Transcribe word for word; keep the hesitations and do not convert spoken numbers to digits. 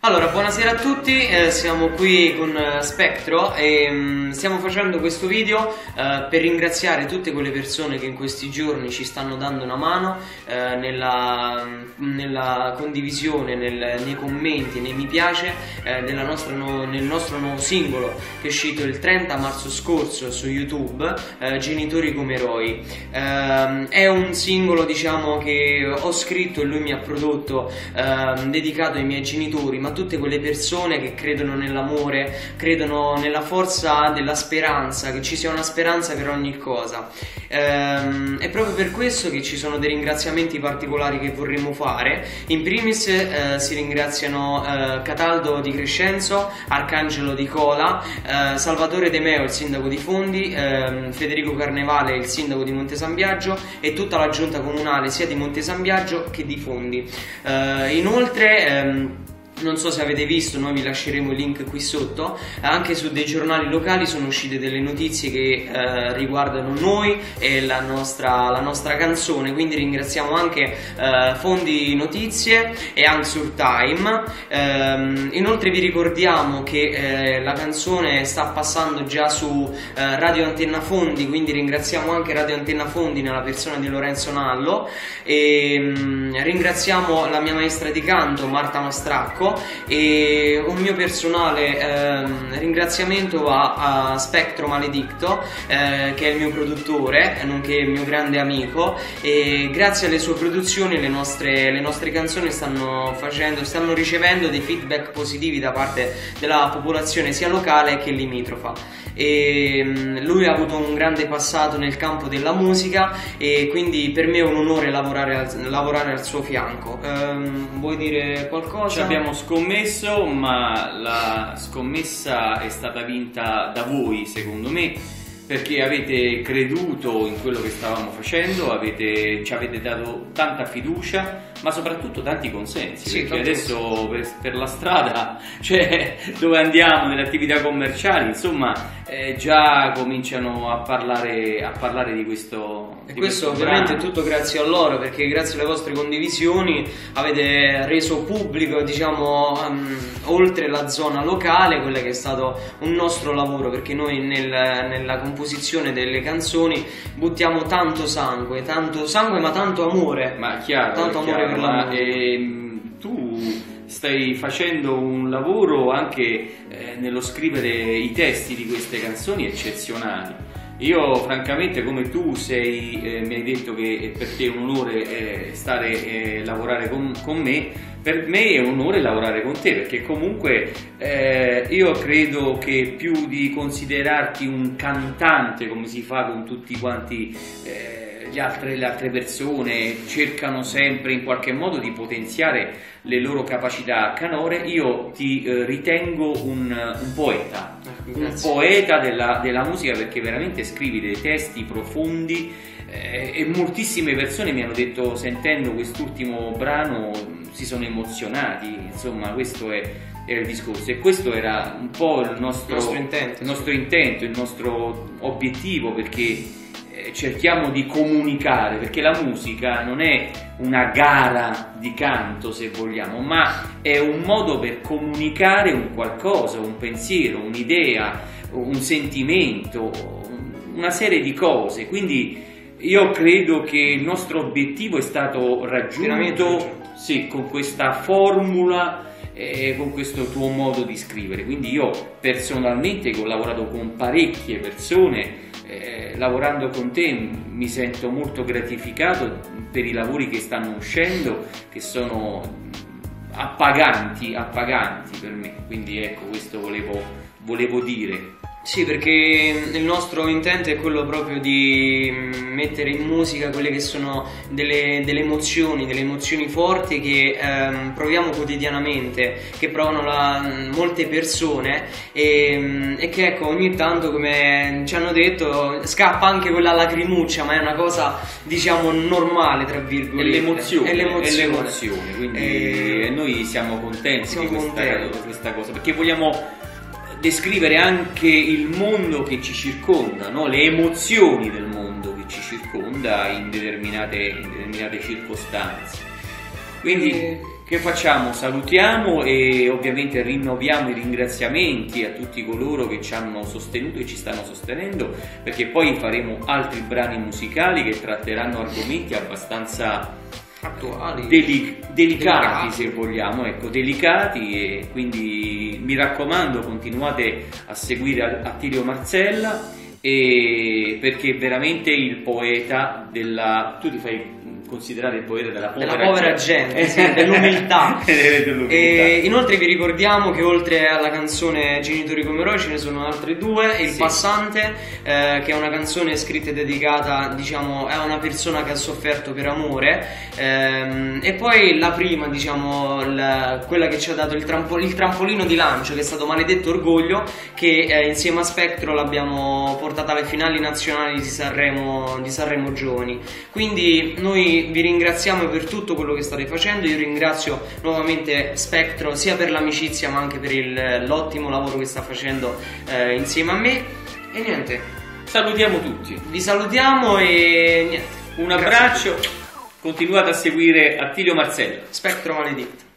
Allora, buonasera a tutti, eh, siamo qui con eh, Spectro e mh, stiamo facendo questo video eh, per ringraziare tutte quelle persone che in questi giorni ci stanno dando una mano eh, nella, nella condivisione, nel, nei commenti, nei mi piace eh, della nostra no, nel nostro nuovo singolo che è uscito il trenta marzo scorso su YouTube, eh, Genitori come eroi. Eh, è un singolo, diciamo, che ho scritto e lui mi ha prodotto, eh, dedicato ai miei genitori, ma tutte quelle persone che credono nell'amore, credono nella forza della speranza, che ci sia una speranza per ogni cosa. Ehm, è proprio per questo che ci sono dei ringraziamenti particolari che vorremmo fare. In primis eh, si ringraziano eh, Cataldo di Crescenzo, Arcangelo di Cola, eh, Salvatore De Meo, il sindaco di Fondi, eh, Federico Carnevale, il sindaco di Monte San Biagio, e tutta la giunta comunale sia di Monte San Biagio che di Fondi. Eh, inoltre ehm, non so se avete visto, noi vi lasceremo il link qui sotto, anche su dei giornali locali sono uscite delle notizie che eh, riguardano noi e la nostra, la nostra canzone, quindi ringraziamo anche eh, Fondi Notizie e Answer Time. Eh, inoltre vi ricordiamo che eh, la canzone sta passando già su eh, Radio Antenna Fondi, quindi ringraziamo anche Radio Antenna Fondi nella persona di Lorenzo Nallo, e mh, ringraziamo la mia maestra di canto Marta Mastracco, e un mio personale ehm, ringraziamento va a Spectro Maledicto, eh, che è il mio produttore nonché il mio grande amico, e grazie alle sue produzioni le nostre, le nostre canzoni stanno facendo, stanno ricevendo dei feedback positivi da parte della popolazione sia locale che limitrofa. E lui ha avuto un grande passato nel campo della musica e quindi per me è un onore lavorare al, lavorare al suo fianco. Ehm, vuoi dire qualcosa? Ci abbiamo scommesso, ma la scommessa è stata vinta da voi, secondo me, perché avete creduto in quello che stavamo facendo, avete, ci avete dato tanta fiducia, ma soprattutto tanti consensi, sì, perché adesso per, per la strada, cioè dove andiamo, nelle attività commerciali, insomma, eh, già cominciano a parlare, a parlare di questo. E di questo, questo ovviamente brano. è tutto grazie a loro, perché grazie alle vostre condivisioni avete reso pubblico, diciamo, um, oltre la zona locale, quello che è stato un nostro lavoro, perché noi nel, nella composizione delle canzoni buttiamo tanto sangue, tanto sangue ma tanto amore. Ma chiaro, tanto amore chiaro, per la ma musica. ehm, tu stai facendo un lavoro anche eh, nello scrivere i testi di queste canzoni eccezionali. Io francamente, come tu sei, eh, mi hai detto che per te è un onore eh, stare eh, lavorare con, con me, per me è un onore lavorare con te, perché comunque eh, io credo che più di considerarti un cantante come si fa con tutti quanti eh, gli altre, le altre persone cercano sempre in qualche modo di potenziare le loro capacità canore, io ti eh, ritengo un, un poeta, un poeta della, della musica, perché veramente scrivi dei testi profondi eh, e moltissime persone mi hanno detto, sentendo quest'ultimo brano, si sono emozionati, insomma questo è, è il discorso, e questo era un po' il nostro, il nostro intento, il nostro intento, il nostro obiettivo, perché cerchiamo di comunicare, perché la musica non è una gara di canto, se vogliamo, ma è un modo per comunicare un qualcosa, un pensiero, un'idea, un sentimento, una serie di cose. Quindi io credo che il nostro obiettivo è stato raggiunto, sì, con questa formula e con questo tuo modo di scrivere. Quindi io personalmente, che ho lavorato con parecchie persone, Eh, lavorando con te mi sento molto gratificato per i lavori che stanno uscendo, che sono appaganti, appaganti per me. Quindi ecco, questo volevo, volevo dire. Sì, perché il nostro intento è quello proprio di mettere in musica quelle che sono delle, delle emozioni, delle emozioni forti che ehm, proviamo quotidianamente, che provano la, molte persone e, e che, ecco, ogni tanto, come ci hanno detto, scappa anche quella lacrimuccia, ma è una cosa, diciamo, normale, tra virgolette. È l'emozione, è l'emozione. È l'emozione, quindi e... noi siamo contenti siamo di questa, contenti. questa cosa, perché vogliamo descrivere anche il mondo che ci circonda, no? Le emozioni del mondo che ci circonda in determinate, in determinate circostanze. Quindi e... Che facciamo? Salutiamo e ovviamente rinnoviamo i ringraziamenti a tutti coloro che ci hanno sostenuto e ci stanno sostenendo, perché poi faremo altri brani musicali che tratteranno argomenti abbastanza attuali, deli delicati, delicati se vogliamo, ecco, delicati, e quindi mi raccomando continuate a seguire Attilio Marsella, e perché veramente il poeta della... tu ti fai considerare il poeta della povera, della povera gente, gente sì, dell'umiltà. E inoltre vi ricordiamo che oltre alla canzone Genitori come eroi ce ne sono altre due, Il sì. Passante, eh, che è una canzone scritta e dedicata, diciamo, a una persona che ha sofferto per amore, ehm, e poi la prima, diciamo, la, quella che ci ha dato il, trampo, il trampolino di lancio, che è stato Maledetto Orgoglio, che eh, insieme a Spectro l'abbiamo portata alle finali nazionali di Sanremo, di Sanremo Giovani. Quindi noi vi ringraziamo per tutto quello che state facendo. Io ringrazio nuovamente Spectro sia per l'amicizia ma anche per l'ottimo lavoro che sta facendo eh, insieme a me. E niente, salutiamo tutti, vi salutiamo e niente, un abbraccio, continuate a seguire Attilio Marsella. Spectro Maledetto.